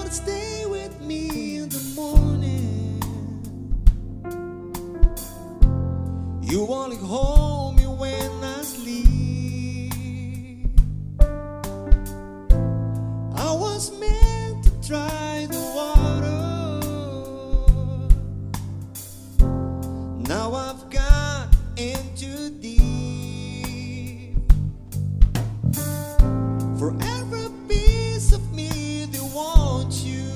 wanna stay with me in the morning. You wanna hold me when I sleep. I was meant to try the water. Now I've got in too deep. For every piece of me they want you,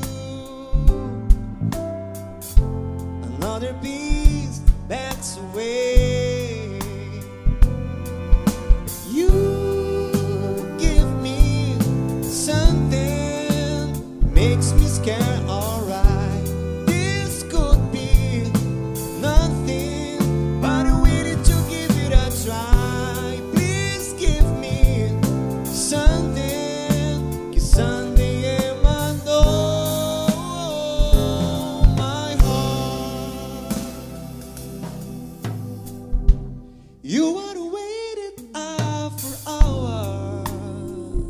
another piece backs away. You give me something, makes me scared, alright. This could be nothing, but I'm willing to give it a try. Please give me something, 'cause someday I know my heart. You are waited for hours,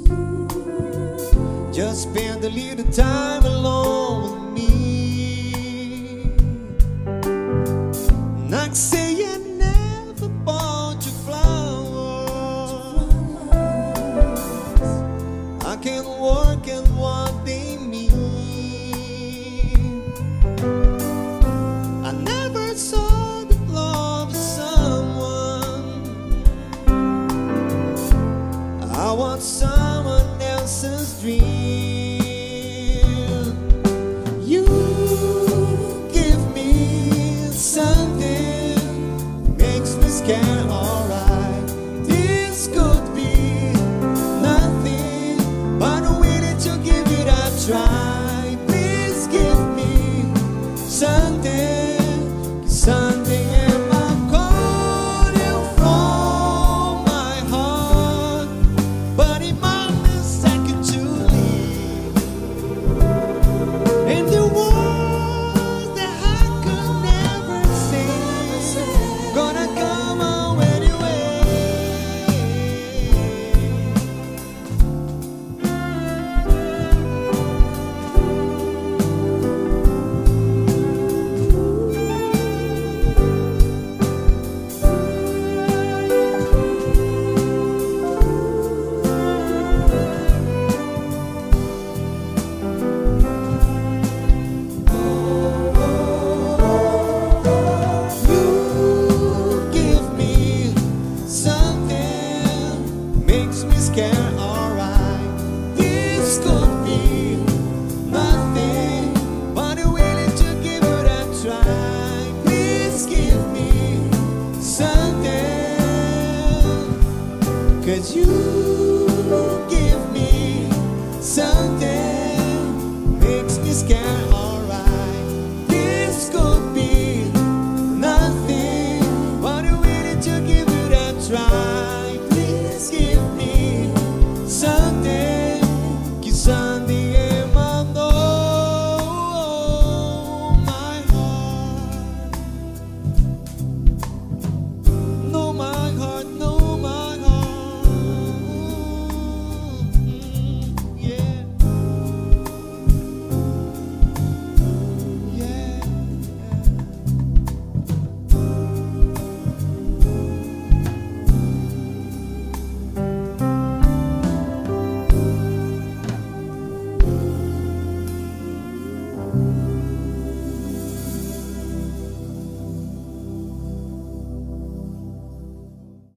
just spend a little time alone with me. Not saying never bought you flowers, I can work and what they mean. I never saw the love of someone, I want someone else's dream. You give me something, makes me scared, alright. This could be nothing, but I'm willing to give it a try. Please give me something, 'cause something in my calling from my heart, but it might be second to leave. And the words that I could never say, gonna come out anyway. You give me something, makes me scared, alright. This could be nothing, but I'm willing to give it a try. Please give me something, 'cause you